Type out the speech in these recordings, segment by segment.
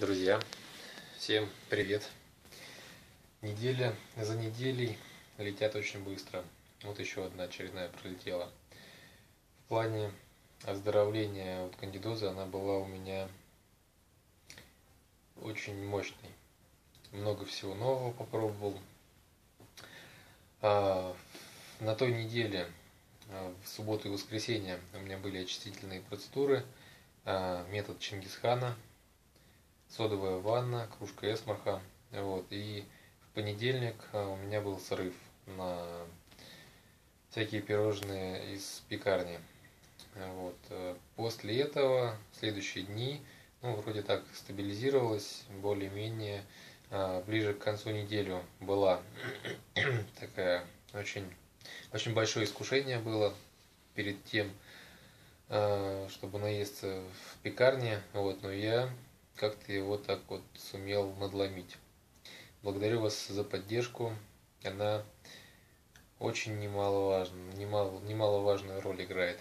Друзья, всем привет! Неделя за неделей летят очень быстро. Вот еще одна очередная пролетела. В плане оздоровления от кандидоза она была у меня очень мощной. Много всего нового попробовал. На той неделе, в субботу и воскресенье, у меня были очистительные процедуры, метод Чингисхана, содовая ванна, кружка эсмарха. Вот. И в понедельник у меня был срыв на всякие пирожные из пекарни. Вот. После этого, в следующие дни, вроде так стабилизировалось, более-менее. Ближе к концу недели была такая очень большое искушение было перед тем, чтобы наесться в пекарне. Вот. Но я как-то его так вот сумел надломить. Благодарю вас за поддержку. Она очень немаловажную роль играет.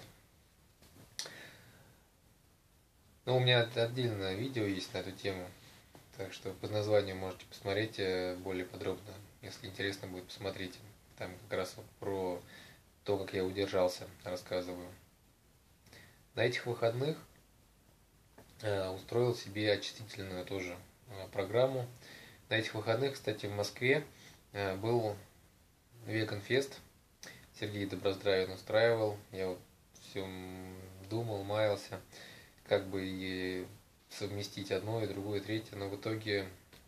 У меня отдельное видео есть на эту тему, так что по названию можете посмотреть более подробно. Если интересно будет, посмотрите. Там как раз про то, как я удержался, рассказываю. На этих выходных устроил себе очистительную тоже программу. На этих выходных, кстати, в Москве был Веганфест. Сергей Доброздравин устраивал. Я вот все думал, маялся, как бы и совместить одно и другое, и третье. Но в итоге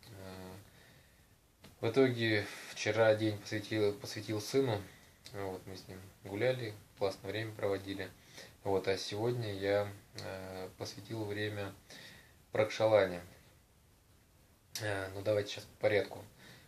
вчера день посвятил сыну. Вот, мы с ним гуляли, классное время проводили. Вот, а сегодня я посвятил время Пракшалане. Давайте сейчас по порядку.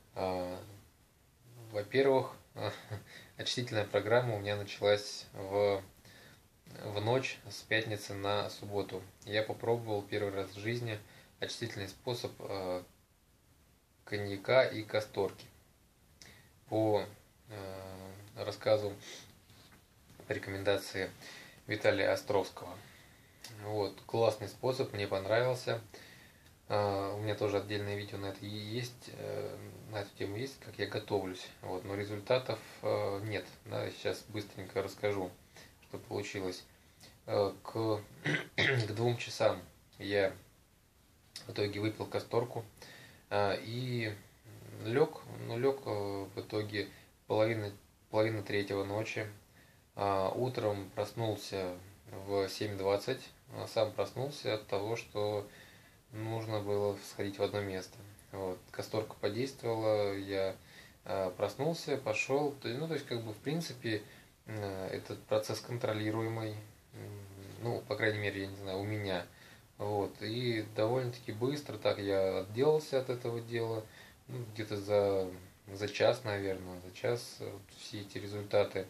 Во-первых, очистительная программа у меня началась в ночь с пятницы на субботу. Я попробовал первый раз в жизни очистительный способ коньяка и касторки. По рассказу, по рекомендации Виталия Островского. Вот, классный способ, мне понравился. У меня тоже отдельное видео на это есть, на эту тему есть, как я готовлюсь. Вот, но результатов нет. Да, сейчас быстренько расскажу, что получилось. К 2 часам я в итоге выпил касторку и лег в итоге половина третьего ночи. Утром проснулся в 7:20. Сам проснулся от того, что нужно было сходить в одно место. Вот. Касторка подействовала, я проснулся, пошел. То есть, в принципе, этот процесс контролируемый. По крайней мере, я не знаю, у меня. Вот. И довольно-таки быстро так я отделался от этого дела. Где-то за час, наверное, все эти результаты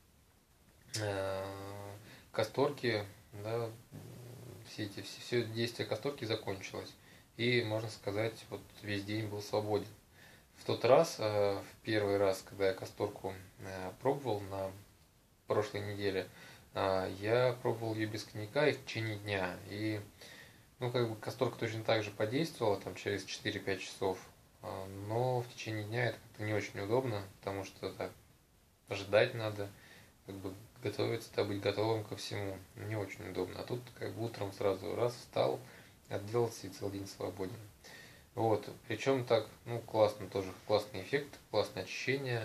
касторки, да, все действие касторки закончилось. И, можно сказать, вот весь день был свободен. В тот раз, в первый раз, когда я касторку пробовал на прошлой неделе, я пробовал ее без коньяка и в течение дня. И, касторка точно так же подействовала, там, через 4-5 часов. Но в течение дня это как-то не очень удобно, потому что так ожидать надо, готовиться, быть готовым ко всему. Не очень удобно. А тут утром сразу раз встал, отделался и целый день свободен. Вот. Причем так, классно тоже, классный эффект, классное очищение.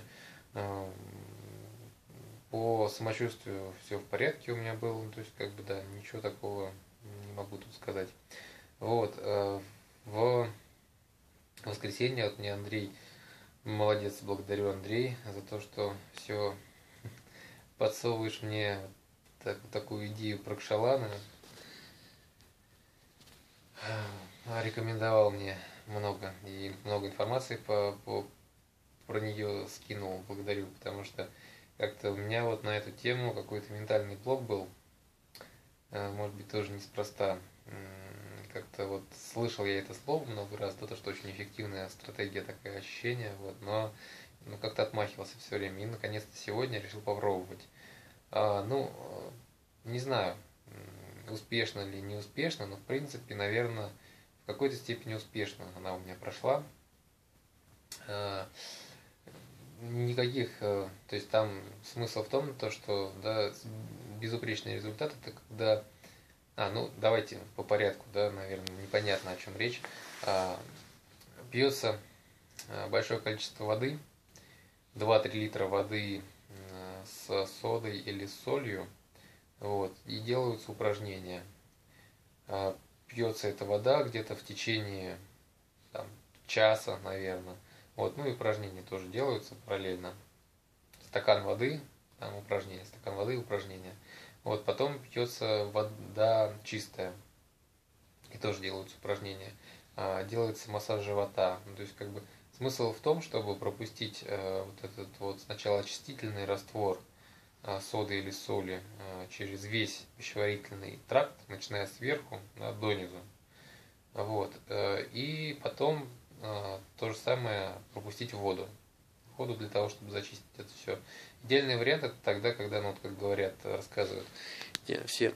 По самочувствию все в порядке у меня было. То есть, да, ничего такого не могу тут сказать. Вот. В воскресенье от меня Андрей, молодец, благодарю, Андрей, за то, что все подсовываешь мне такую идею Пракшалана. Рекомендовал мне много информации про нее скинул, благодарю, потому что как-то у меня вот на эту тему какой-то ментальный блок был, может быть, тоже неспроста. Как-то вот слышал я это слово много раз, то, что очень эффективная стратегия, такое ощущение, вот, но как-то отмахивался все время. И наконец-то сегодня решил попробовать. Не знаю, успешно ли, не успешно, но в принципе, наверное, в какой-то степени успешно она у меня прошла. Никаких, то есть там смысл в том, то, что да, безупречный результат это когда, ну давайте по порядку, да, наверное, непонятно о чем речь. Пьется большое количество воды, 2-3 литра воды с содой или с солью, вот, и делаются упражнения. Пьется эта вода где-то в течение там, часа, наверное. Вот, ну и упражнения тоже делаются параллельно. Стакан воды, там упражнения, стакан воды, упражнения. Вот, потом пьется вода чистая, и тоже делаются упражнения. Делается массаж живота. Ну, то есть, как бы, смысл в том, чтобы пропустить вот этот вот сначала очистительный раствор соды или соли через весь пищеварительный тракт, начиная сверху, да, донизу. Вот. И потом то же самое пропустить в воду. Воду для того, чтобы зачистить это все. Идеальный вариант это тогда, когда, ну, вот, как говорят, рассказывают все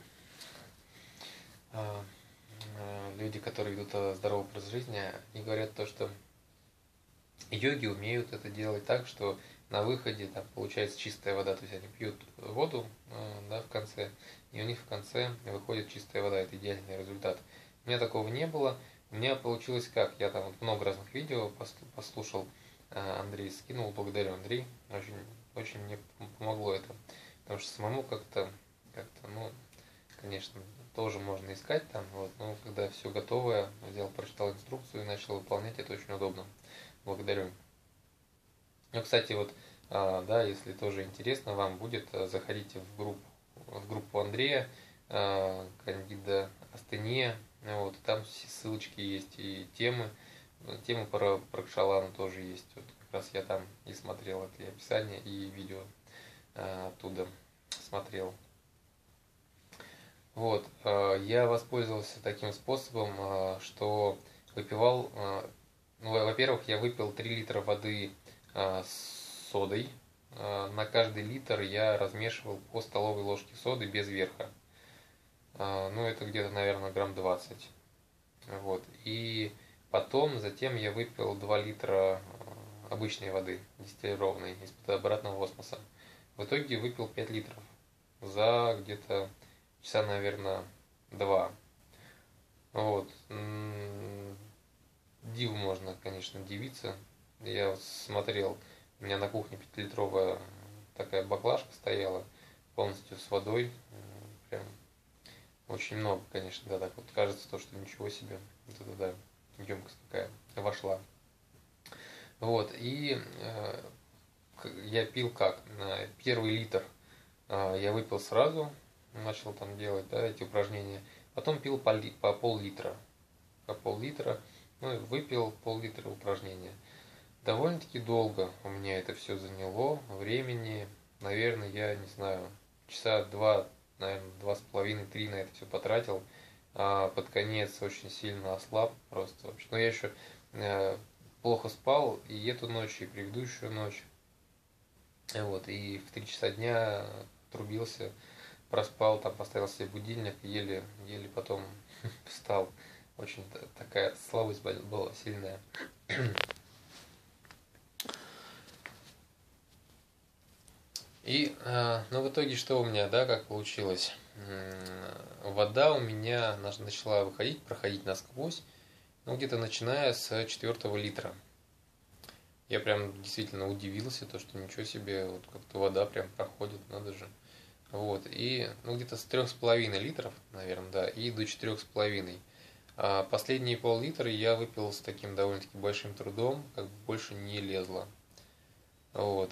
люди, которые ведут здоровый образ жизни, они говорят то, что йоги умеют это делать так, что на выходе там получается чистая вода, то есть они пьют воду, да, в конце, и у них в конце выходит чистая вода, это идеальный результат. У меня такого не было, у меня получилось как, я там много разных видео послушал, Андрей скинул, благодарю, Андрей, очень мне помогло это, потому что самому как-то, ну, конечно, тоже можно искать там, вот, но когда все готовое, взял, прочитал инструкцию и начал выполнять, это очень удобно. Благодарю. Ну, кстати, вот, да, если тоже интересно вам будет, заходите в группу Андрея, Кандида Астения, вот, там все ссылочки есть и темы про Кшалану тоже есть, вот, как раз я там и смотрел это и описание, и видео оттуда смотрел. Вот, я воспользовался таким способом, что выпивал, ну, во-первых, я выпил 3 литра воды с содой. На каждый литр я размешивал по столовой ложке соды без верха. Ну, это где-то, наверное, грамм 20. Вот. И затем я выпил 2 литра обычной воды, дистиллированной, из-под обратного осмоса. В итоге выпил 5 литров за где-то часа, наверное, 2. Вот. Диву можно, конечно, дивиться. Я вот смотрел, у меня на кухне 5-литровая такая баклажка стояла, полностью с водой. Прям очень много, конечно, да, так вот кажется, то, что ничего себе. Вот это, да, емкость такая вошла. Вот, и я пил как? Первый литр я выпил сразу, начал там делать, да, эти упражнения. Потом пил по пол-литра. По пол-литра. Ну, выпил пол-литра упражнения. Довольно-таки долго у меня это все заняло. Времени, наверное, я не знаю, часа 2, наверное, 2,5-3 на это все потратил. Под конец очень сильно ослаб просто вообще. Но я еще плохо спал и эту ночь, и предыдущую ночь. Вот, и в 3 часа дня трубился, проспал, там поставил себе будильник, еле потом встал. Очень такая слабость была сильная. И, ну, в итоге, что у меня, да, как получилось? Вода у меня начала проходить насквозь, ну, где-то начиная с 4 литра. Я прям действительно удивился, то, что ничего себе, вот как-то вода прям проходит, надо же. Вот, и, ну, где-то с 3,5 литров, наверное, да, и до 4,5. А последние пол-литра я выпил с таким довольно-таки большим трудом, как бы больше не лезло. Вот.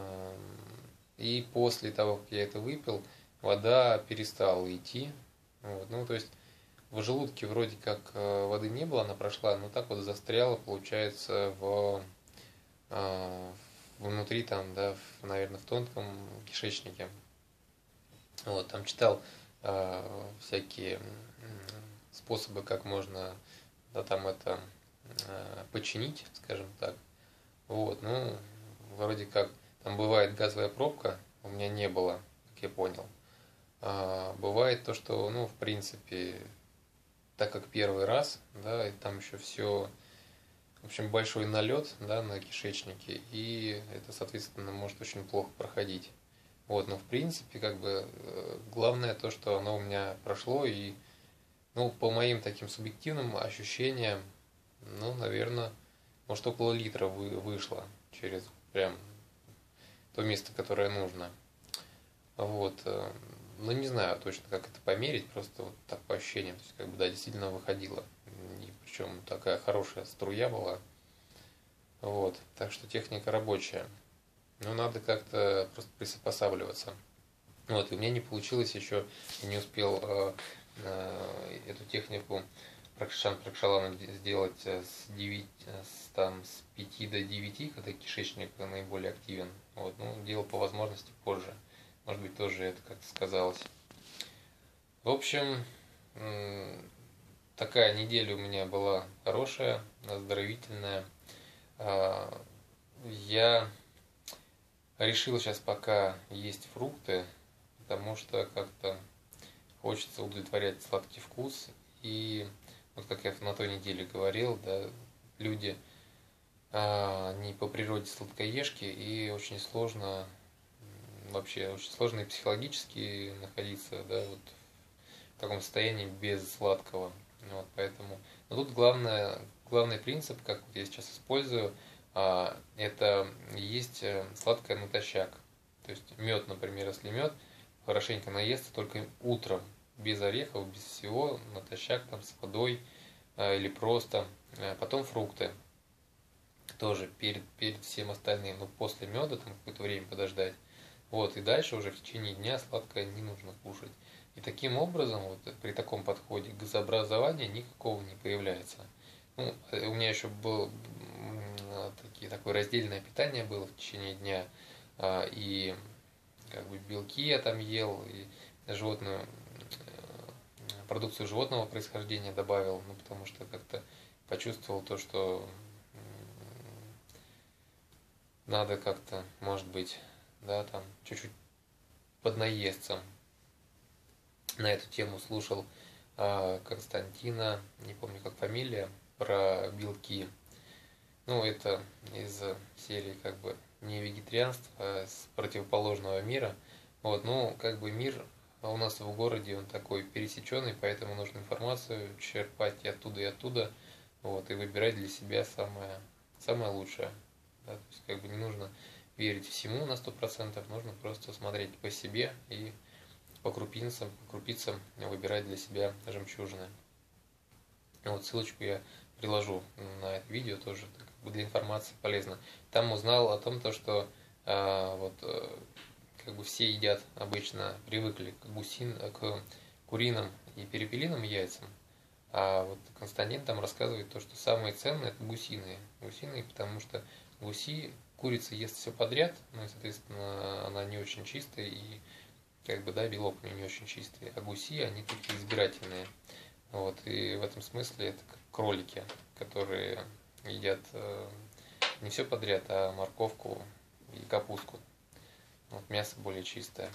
И после того, как я это выпил, вода перестала идти. Вот. Ну, то есть в желудке вроде как воды не было, она прошла, но так вот застряла, получается, внутри там, да, наверное, в тонком кишечнике. Вот, там читал всякие способы, как можно, да, там это починить, скажем так. Вот, ну, вроде как там бывает газовая пробка, у меня не было, как я понял. Бывает то, что, ну, в принципе, так как первый раз, да, и там еще все, в общем, большой налет, да, на кишечнике, и это, соответственно, может очень плохо проходить. Вот, но в принципе, как бы, главное то, что оно у меня прошло, и, ну, по моим таким субъективным ощущениям, ну, наверное, может, около литра вышло через прям то место, которое нужно. Вот. Ну, не знаю точно, как это померить, просто вот так по ощущениям. То есть, как бы, да, действительно выходило. И причем такая хорошая струя была. Вот. Так что техника рабочая. Но надо как-то просто приспосабливаться. Вот. И у меня не получилось еще, я не успел эту технику Пракшалана сделать с 5 до 9, когда кишечник наиболее активен. Вот. Ну, делал по возможности позже. Может быть, тоже это как-то сказалось. В общем, такая неделя у меня была хорошая, оздоровительная. Я решил сейчас пока есть фрукты, потому что как-то хочется удовлетворять сладкий вкус. И вот как я на той неделе говорил, да, люди не по природе сладкоежки, и очень сложно, вообще очень сложно и психологически находиться, да, вот в таком состоянии без сладкого. Вот, поэтому, но тут главный принцип, как вот я сейчас использую, это есть сладкое натощак. То есть мед, например, если мед, хорошенько наесться только утром, без орехов, без всего, натощак там с водой или просто. Потом фрукты. Тоже перед всем остальным, но после меда там какое-то время подождать. Вот, и дальше уже в течение дня сладкое не нужно кушать. И таким образом, вот при таком подходе газообразования никакого не появляется. Ну, у меня еще было такое раздельное питание было в течение дня, и как бы белки я там ел, и животную продукцию животного происхождения добавил, ну, потому что как-то почувствовал то, что надо как-то, может быть, да, там чуть-чуть поднаесться. На эту тему слушал Константина, не помню как фамилия, про белки. Ну, это из серии как бы не вегетарианства, а с противоположного мира. Вот, ну, как бы мир у нас в городе, он такой пересеченный, поэтому нужно информацию черпать и оттуда, вот, и выбирать для себя самое лучшее. Да, то есть, как бы не нужно верить всему на 100%, нужно просто смотреть по себе и по крупицам выбирать для себя жемчужины. Вот ссылочку я приложу на это видео, тоже как бы для информации полезно. Там узнал о том, что как бы все едят обычно, привыкли к куриным и перепелиным яйцам, а вот Константин там рассказывает то, что самые ценные это гусиные. Гусиные, потому что курица ест все подряд, ну и, соответственно, она не очень чистая, и как бы, да, белок у нее не очень чистый, а гуси, они такие избирательные. Вот, и в этом смысле это как кролики, которые едят не все подряд, а морковку и капустку. Вот, мясо более чистое.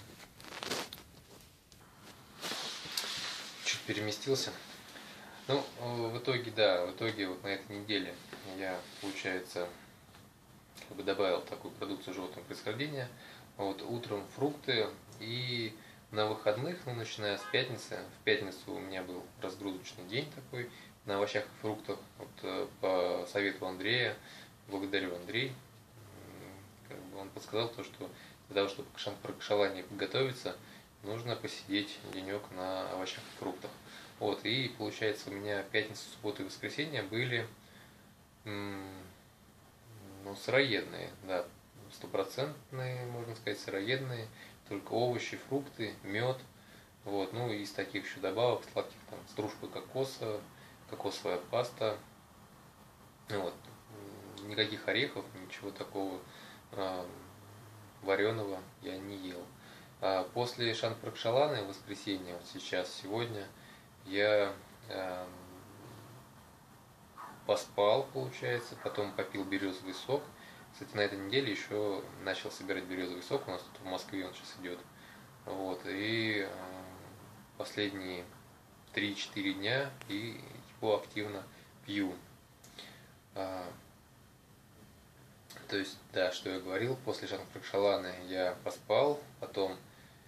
Чуть переместился. Ну, в итоге вот на этой неделе я, получается, как бы добавил такую продукцию животного происхождения. Вот, утром фрукты, и на выходных, ну, начиная с пятницы, в пятницу у меня был разгрузочный день такой, на овощах и фруктах, вот, по совету Андрея, благодарю Андрей, как бы он подсказал то, что для того, чтобы к прокшалане подготовиться, нужно посидеть денек на овощах и фруктах. Вот, и получается у меня пятница, суббота и воскресенье были сыроедные, да, стопроцентные, можно сказать, сыроедные, только овощи, фрукты, мед, вот, ну и из таких еще добавок сладких, там, стружка кокоса, кокосовая паста, вот, никаких орехов, ничего такого вареного я не ел. А после Шанпракшаланы в воскресенье, вот сейчас, сегодня, я поспал, получается, потом попил березовый сок. Кстати, на этой неделе еще начал собирать березовый сок, у нас тут в Москве он сейчас идет. Вот, и последние 3-4 дня и его активно пью. То есть, да, что я говорил, после Шанкракшаланы я поспал, потом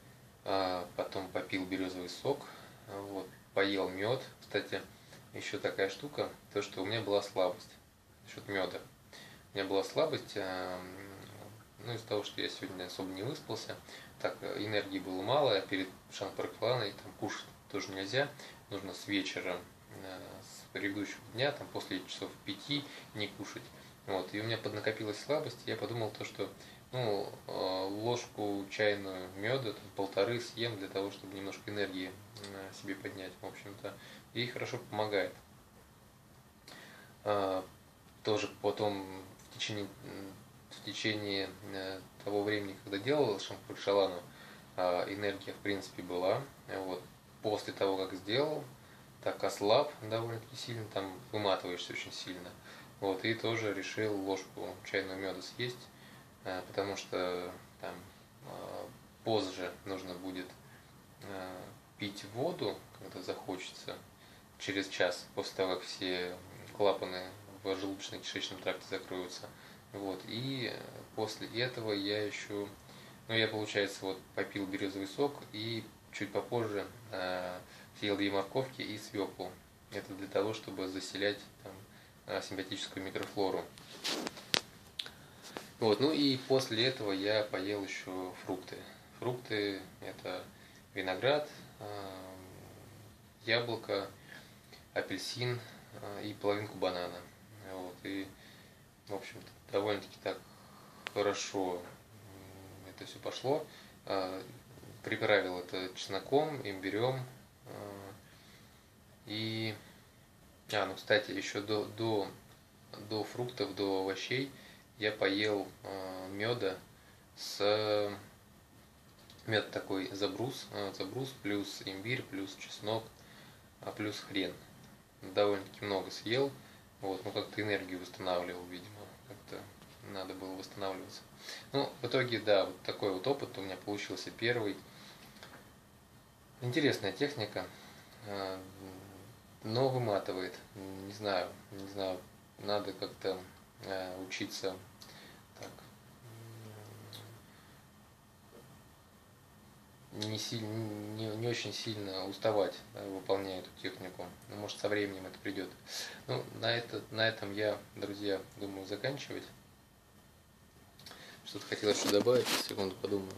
попил березовый сок, вот, поел мед. Кстати, еще такая штука, то что у меня была слабость насчет меда. У меня была слабость, ну, из-за того, что я сегодня особо не выспался, так энергии было мало, а перед Шанкракшаланой там кушать тоже нельзя, нужно с вечера, с предыдущего дня, там после часов 5 не кушать. Вот, и у меня поднакопилась слабость, и я подумал то, что ну, ложку чайную меда, полторы съем для того, чтобы немножко энергии себе поднять, в общем-то, и хорошо помогает. Тоже потом в течение того времени, когда делал Шанкракшалану, энергия в принципе была. Вот. После того, как сделал, так ослаб довольно-таки сильно, там выматываешься очень сильно. Вот, и тоже решил ложку чайного меда съесть, потому что там позже нужно будет пить воду, когда захочется, через час, после того, как все клапаны в желудочно-кишечном тракте закроются. Вот, и после этого я еще, ну, я, получается, вот попил березовый сок и чуть попозже съел 2 морковки и свеклу. Это для того, чтобы заселять там симпатическую микрофлору. Вот, ну и после этого я поел еще фрукты. Фрукты это виноград, яблоко, апельсин и половинку банана. Вот, и, в общем-то, довольно-таки так хорошо это все пошло. Приправил это чесноком, имбирем. И ну, кстати, еще до фруктов, до овощей я поел меда с мед такой забрус плюс имбирь, плюс чеснок, плюс хрен. Довольно-таки много съел. Вот, ну как-то энергию восстанавливал, видимо. Как-то надо было восстанавливаться. Ну, в итоге, да, вот такой вот опыт у меня получился первый. Интересная техника. Но выматывает. Не знаю, надо как-то учиться так, не очень сильно уставать, да, выполняя эту технику. Ну, может, со временем это придет. Ну, на этом я, друзья, думаю заканчивать. Что-то хотел еще добавить, секунду подумаю.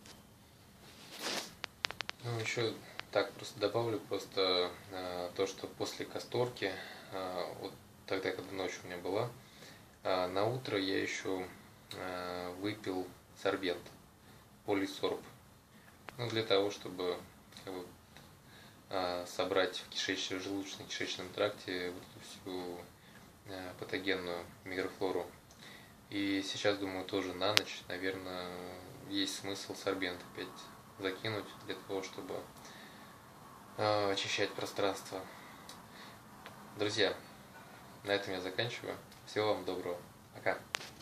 Ну, еще так просто добавлю то, что после касторки, вот тогда, когда ночь у меня была, на утро я еще выпил сорбент, полисорб. Ну, для того, чтобы как бы, собрать в желудочно-кишечном тракте вот эту всю патогенную микрофлору. И сейчас, думаю, тоже на ночь, наверное, есть смысл сорбент опять закинуть для того, чтобы очищать пространство. Друзья, на этом я заканчиваю. Всего вам доброго. Пока.